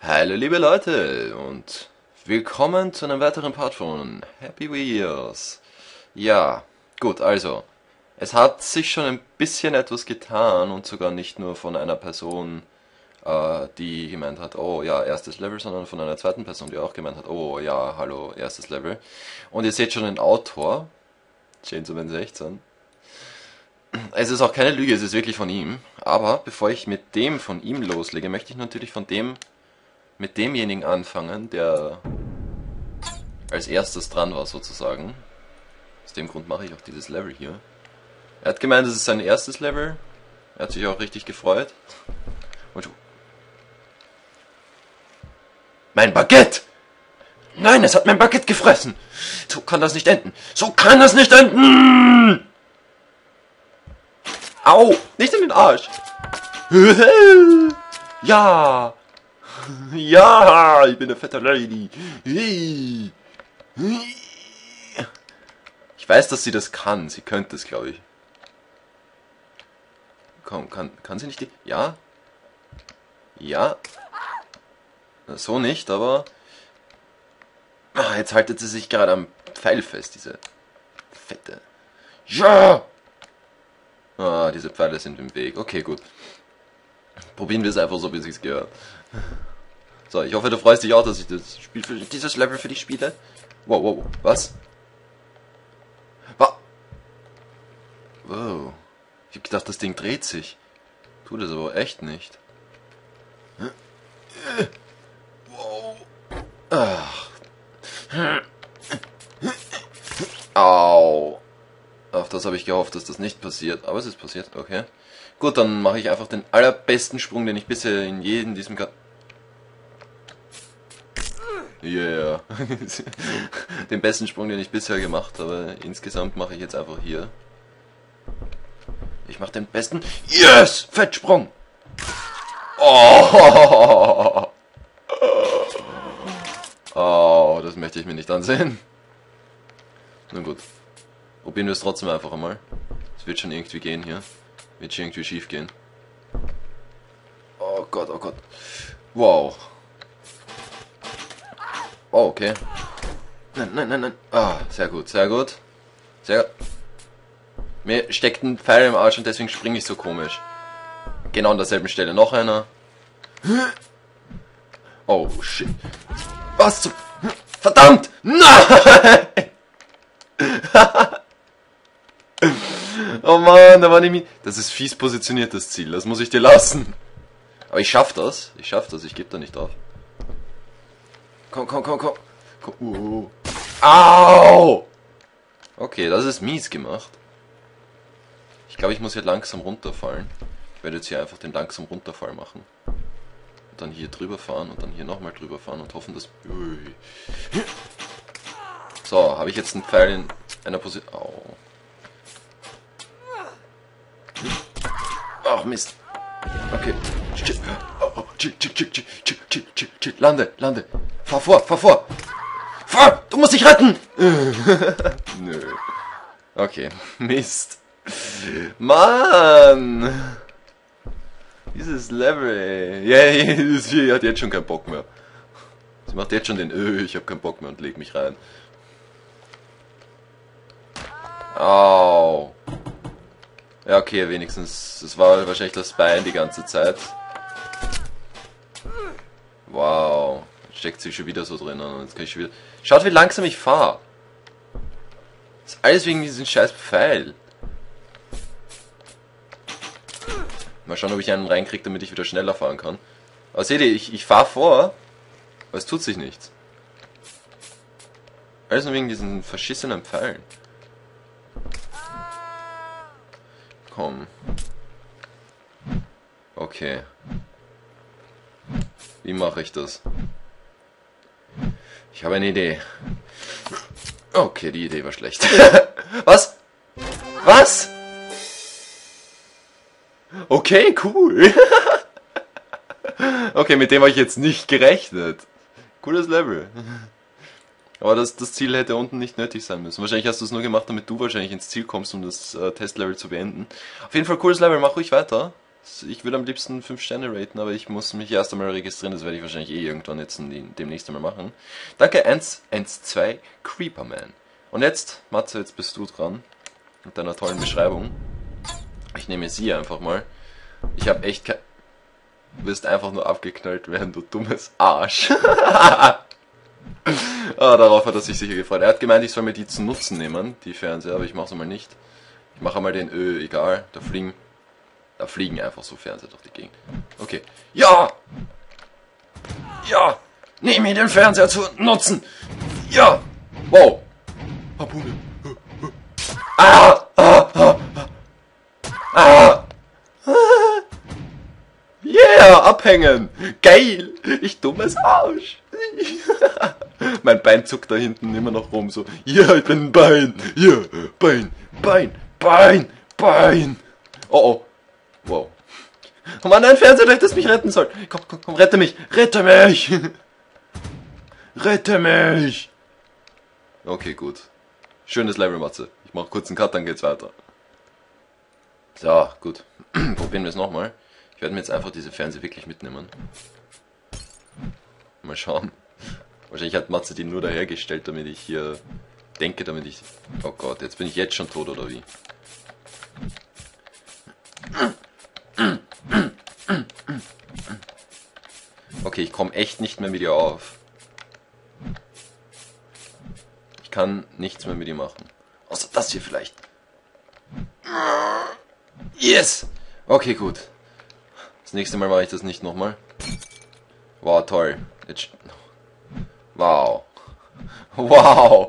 Hallo liebe Leute und willkommen zu einem weiteren Part von Happy Wheels. Ja, gut, also, es hat sich schon ein bisschen etwas getan und sogar nicht nur von einer Person, die gemeint hat, oh ja, erstes Level, sondern von einer zweiten Person, die auch gemeint hat, oh ja, hallo, erstes Level. Und ihr seht schon den Autor, Chainsaw 16. Es ist auch keine Lüge, es ist wirklich von ihm. Aber bevor ich mit dem von ihm loslege, möchte ich natürlich mit demjenigen anfangen, der als erstes dran war sozusagen. Aus dem Grund mache ich auch dieses Level hier. Er hat gemeint, es ist sein erstes Level. Er hat sich auch richtig gefreut. Und mein Baguette! Nein, es hat mein Baguette gefressen! So kann das nicht enden! So kann das nicht enden! Au! Nicht in den Arsch! Ja! Ja! Ich bin eine fette Lady! Ich weiß, dass sie das kann. Sie könnte es, glaube ich. Komm, kann sie nicht die... Ja? Ja? So nicht, aber... Ah, jetzt haltet sie sich gerade am Pfeil fest, diese fette... Ja! Ah, diese Pfeile sind im Weg. Okay, gut. Probieren wir es einfach so, wie es sich gehört. So, ich hoffe, du freust dich auch, dass ich dieses Level für dich spiele. Wow, wow, was? Wow. Ich hab gedacht, das Ding dreht sich. Tut es aber echt nicht. Wow. Ach. Au. Auf das habe ich gehofft, dass das nicht passiert. Aber es ist passiert, okay. Gut, dann mache ich einfach den allerbesten Sprung, den ich bisher in jedem diesem... Yeah. Den besten Sprung, den ich bisher gemacht habe. Insgesamt mache ich jetzt einfach hier. Ich mache den besten... Yes! Fettsprung! Oh! Oh, das möchte ich mir nicht ansehen. Nun gut. Probieren wir es trotzdem einfach einmal. Es wird schon irgendwie gehen hier. Wird schon irgendwie schief gehen. Oh Gott, oh Gott. Wow. Oh, okay. Nein, nein, nein, nein. Ah, sehr gut, sehr gut. Sehr gut. Mir steckt ein Pfeil im Arsch und deswegen springe ich so komisch. Genau an derselben Stelle noch einer. Oh, shit. Was zum... Verdammt! Nein! Oh Mann, da war nicht... Das ist fies positioniert, das Ziel. Das muss ich dir lassen. Aber ich schaff das. Ich schaff das. Ich geb da nicht auf. Komm, komm, komm, komm. Komm. Au! Okay, das ist mies gemacht. Ich glaube, ich muss hier langsam runterfallen. Ich werde jetzt hier einfach den langsam runterfall machen. Und dann hier drüber fahren und dann hier nochmal drüber fahren und hoffen, dass... Ui. So, habe ich jetzt einen Pfeil in einer Position... Au. Ach, Mist. Okay. Oh, chill, chill, chill, chill, chill, chill, chill, chill. Lande, lande. Fahr vor, fahr vor. Fahr! Du musst dich retten! Nö. Okay. Mist. Mann! Dieses Level, ey. Yeah, das hier hat jetzt schon keinen Bock mehr. Sie macht jetzt schon den ich hab keinen Bock mehr und leg mich rein. Au. Ja, okay, wenigstens. Es war wahrscheinlich das Bein die ganze Zeit. Wow. Jetzt steckt sie schon wieder so drin und jetzt kann ich schon wieder... Schaut, wie langsam ich fahre. Das ist alles wegen diesem scheiß Pfeil. Mal schauen, ob ich einen reinkriege, damit ich wieder schneller fahren kann. Aber seht ihr, ich fahre vor, aber es tut sich nichts. Alles nur wegen diesen verschissenen Pfeilen. Komm. Okay. Wie mache ich das? Ich habe eine Idee. Okay, die Idee war schlecht. Was? Was? Okay, cool. Okay, mit dem habe ich jetzt nicht gerechnet. Cooles Level. Aber das Ziel hätte unten nicht nötig sein müssen. Wahrscheinlich hast du es nur gemacht, damit du wahrscheinlich ins Ziel kommst, um das Testlevel zu beenden. Auf jeden Fall cooles Level, mach ruhig weiter. Ich würde am liebsten 5 Sterne raten, aber ich muss mich erst einmal registrieren. Das werde ich wahrscheinlich irgendwann jetzt demnächst einmal machen. Danke 112 Creeperman. Und jetzt, Matze, jetzt bist du dran. Mit deiner tollen Beschreibung. Ich nehme sie einfach mal. Ich habe echt kein... Du wirst einfach nur abgeknallt werden, du dummes Arsch. Darauf hat er sich sicher gefreut. Er hat gemeint, ich soll mir die zu Nutzen nehmen, die Fernseher, aber ich mache es mal nicht. Ich mache mal den egal, da fliegen einfach so Fernseher durch die Gegend. Okay. Ja! Ja! Nehm mir den Fernseher zu Nutzen! Ja! Wow! Harpune! Ah! Yeah! Abhängen! Geil! Ich dummes Arsch! Mein Bein zuckt da hinten immer noch rum, so. Ja, ich bin ein Bein! Ja! Bein! Bein! Bein! Bein! Oh oh! Wow. Oh Mann, ein Fernseher, du hättest mich retten sollen! Komm, komm, komm, rette mich! Rette mich! Rette mich! Okay, gut. Schönes Level, Matze. Ich mach kurz einen Cut, dann geht's weiter. So, gut. Probieren wir es nochmal. Ich werde mir jetzt einfach diese Fernseher wirklich mitnehmen. Mal schauen. Wahrscheinlich hat Matze die nur dahergestellt, damit ich hier denke, damit ich... Oh Gott, jetzt bin ich jetzt schon tot, oder wie? Okay, ich komme echt nicht mehr mit ihr auf. Ich kann nichts mehr mit ihr machen. Außer das hier vielleicht. Yes! Okay, gut. Das nächste Mal mache ich das nicht nochmal. Wow, toll. Jetzt... Wow. Wow.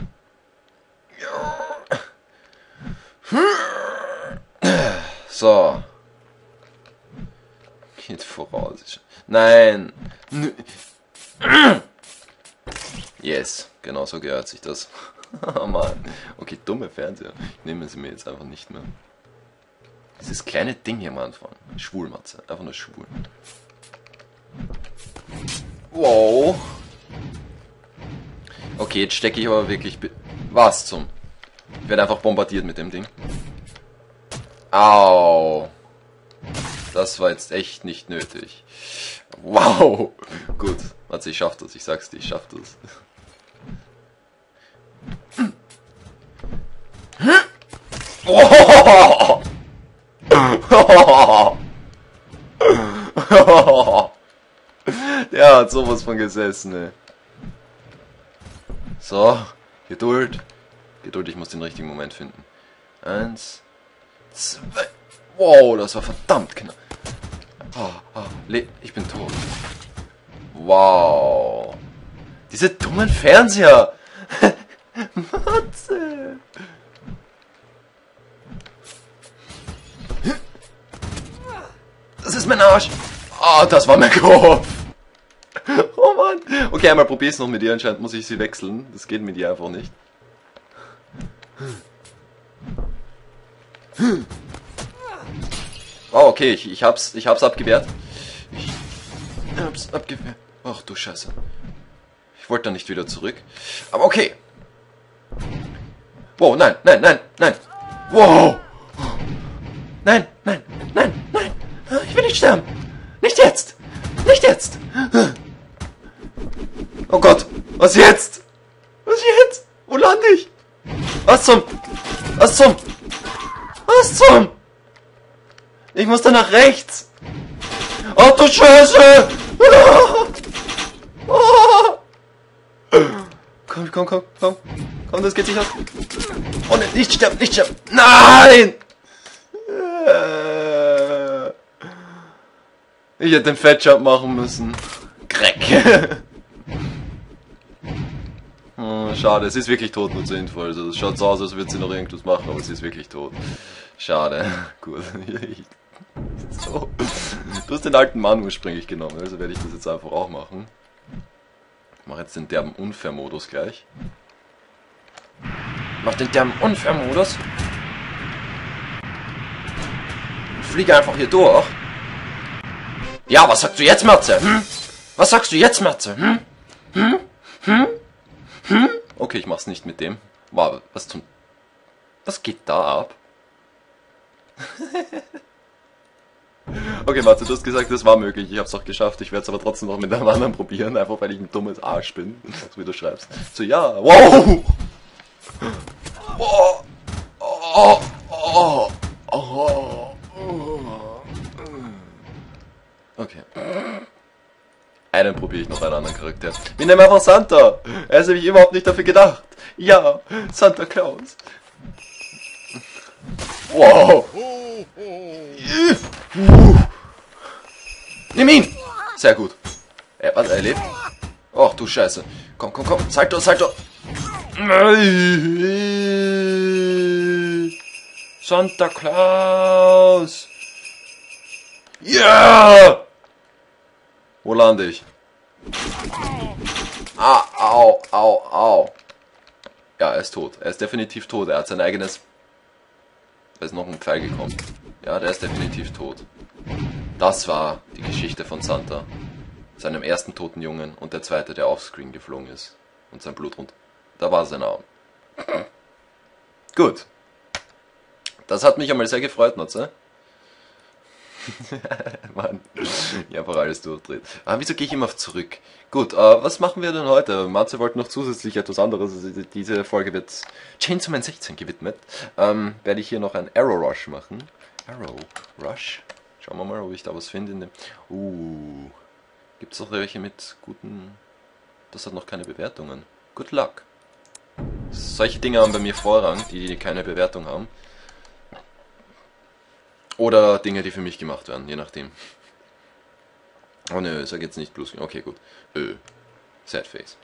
So. Geht voraus. Nein. Yes. Genau so gehört sich das. Oh Mann. Okay, dumme Fernseher. Ich nehme sie mir jetzt einfach nicht mehr. Dieses kleine Ding hier am Anfang. Schwulmatze. Einfach nur schwul. Wow. Okay, jetzt stecke ich aber wirklich... Was zum... Ich werde einfach bombardiert mit dem Ding. Au. Das war jetzt echt nicht nötig. Wow. Gut. Matze, ich schaff das. Ich sag's dir, ich schaff das. Oh. Der hat sowas von gesessen, ey. So, Geduld. Geduld, ich muss den richtigen Moment finden. 1, 2. Wow, das war verdammt knapp. Ich bin tot. Wow. Diese dummen Fernseher. Matze. Das ist mein Arsch. Oh, das war mein Kopf. Oh Mann. Okay, einmal probier's noch mit ihr. Anscheinend muss ich sie wechseln. Das geht mit ihr einfach nicht. Oh, okay, ich hab's abgewehrt. Ich hab's abgewehrt. Ach du Scheiße. Ich wollte da nicht wieder zurück. Aber okay. Wow, nein, nein, nein, nein. Wow. Nein, nein, nein, nein. Ich will nicht sterben. Nicht jetzt. Nicht jetzt. Oh Gott. Was jetzt? Was jetzt? Wo lande ich? Was zum? Was zum? Was zum? Ich muss da nach rechts. Oh du Scheiße. Oh. Komm, komm, komm, komm. Komm, das geht sich aus. Oh ne, nicht sterben, nicht sterben. Nein! Ich hätte den Fatjump machen müssen. Kreck. Oh, schade, es ist wirklich tot, nur zur Info. Also es schaut so aus, als würde sie noch irgendwas machen, aber sie ist wirklich tot. Schade. Gut. So. Du hast den alten Mann ursprünglich genommen, also werde ich das jetzt einfach auch machen. Ich mache jetzt den derben Unfair-Modus gleich. Mach den derben Unfair-Modus. Fliege einfach hier durch. Ja, was sagst du jetzt, Matze? Hm? Was sagst du jetzt, Matze? Hm? Hm? Hm? Hm? Okay, ich mach's nicht mit dem. Wow, was zum... Was geht da ab? Okay, Matze, du hast gesagt, das war möglich. Ich hab's auch geschafft. Ich werde es aber trotzdem noch mit einem anderen probieren. Einfach, weil ich ein dummes Arsch bin. So wie du schreibst. So, ja. Wow! Oh! Oh! Oh! Oh! Okay. Einen probiere ich noch, einen anderen Charakter. Wir nehmen einfach Santa. Er ist nämlich überhaupt nicht dafür gedacht. Ja, Santa Claus. Wow. Nimm ihn. Sehr gut. Was, er lebt? Och, du Scheiße. Komm, komm, komm. Salto, Salto. Santa Claus. Ja! Yeah! Wo lande ich? Ah, au, au, au. Ja, er ist tot. Er ist definitiv tot. Er hat sein eigenes... Da ist noch ein Pfeil gekommen. Ja, der ist definitiv tot. Das war die Geschichte von Santa. Seinem ersten toten Jungen und der zweite, der offscreen geflogen ist. Und sein Blut runter. Da war sein Arm. Gut. Das hat mich einmal sehr gefreut, Nutze. Mann, ich einfach alles durchdreht. Aber wieso gehe ich immer zurück? Gut, was machen wir denn heute? Matze wollte noch zusätzlich etwas anderes. Also diese Folge wird Chainsaw Man 16 gewidmet. Werde ich hier noch ein Arrow Rush machen. Arrow Rush? Schauen wir mal, ob ich da was finde in dem... Gibt es auch welche mit guten... Das hat noch keine Bewertungen. Good luck. Solche Dinge haben bei mir Vorrang, die keine Bewertung haben. Oder Dinge, die für mich gemacht werden, je nachdem. Oh nö, sag jetzt nicht plus. Okay, gut. Sad face.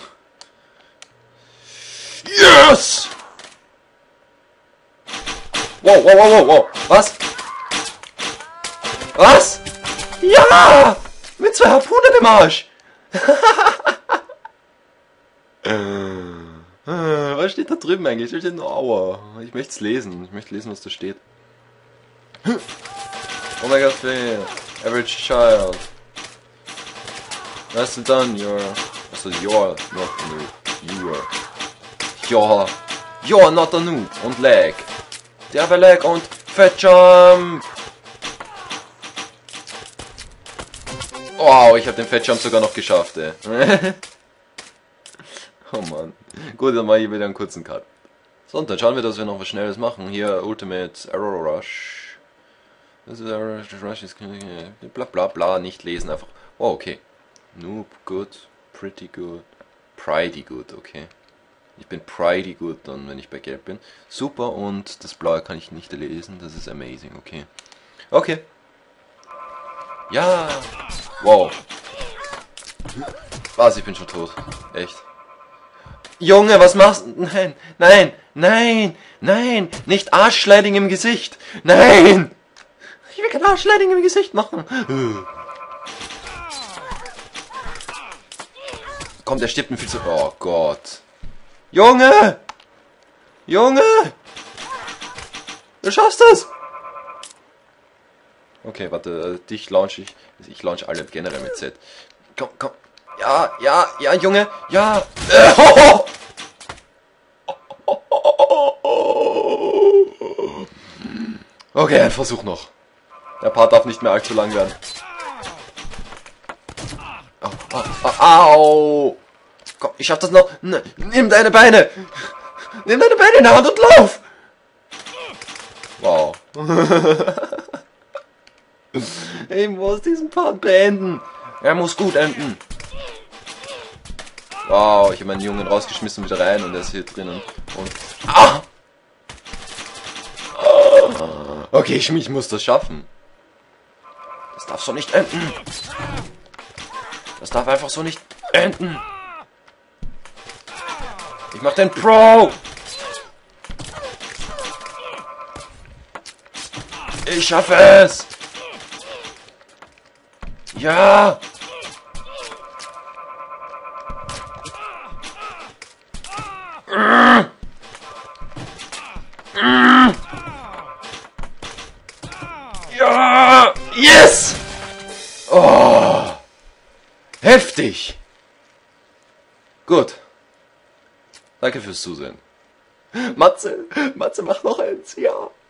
Yes! Wow, wow, wow, wow, wow. Was? Was? Ja! Mit 2 Harpunen im Arsch! Was steht da drüben eigentlich? Da steht nur Aua. Ich möchte es lesen. Ich möchte lesen, was da steht. Oh my god, fail. Average child. Nicely done, you're not a noob. You're not a noob. Und lag. Der habe lag und Fat Jump. Wow, ich habe den Fat Jump sogar noch geschafft, ey. Oh Mann. Gut, dann mache ich wieder einen kurzen Cut. So, und dann schauen wir, dass wir noch was Schnelles machen. Hier Ultimate Arrow Rush. Das ist Rush ist bla bla bla, nicht lesen, einfach. Oh, okay. Noob, good, pretty good, pridey good, okay. Ich bin pridey good dann, wenn ich bei Gelb bin. Super, und das Blaue kann ich nicht lesen, das ist amazing, okay. Okay. Ja. Wow. Was, ich bin schon tot. Echt. Junge, was machst du? Nein, nein, nein, nein, nicht Arschsliding im Gesicht. Nein. Ich will kein Arschsliding im Gesicht machen. Komm, der stirbt mir viel zu... Oh Gott. Junge! Junge! Du schaffst es! Okay, warte, dich launch ich. Ich launch alle generell mit Z. Komm, komm. Ja, ja, ja, Junge. Ja. Okay, ein Versuch noch. Der Part darf nicht mehr allzu lang werden. Au, au, au. Komm, ich schaff das noch. Nimm deine Beine. Nimm deine Beine in der Hand und lauf. Wow. Ich muss diesen Part beenden. Er muss gut enden. Wow, ich habe meinen Jungen rausgeschmissen wieder rein und er ist hier drinnen. Und... Ah! Okay, ich muss das schaffen. Das darf so nicht enden. Das darf einfach so nicht enden. Ich mach den Pro. Ich schaffe es. Ja. Ja. Yes. Oh. Heftig. Gut. Danke fürs Zusehen. Matze, mach noch eins, ja.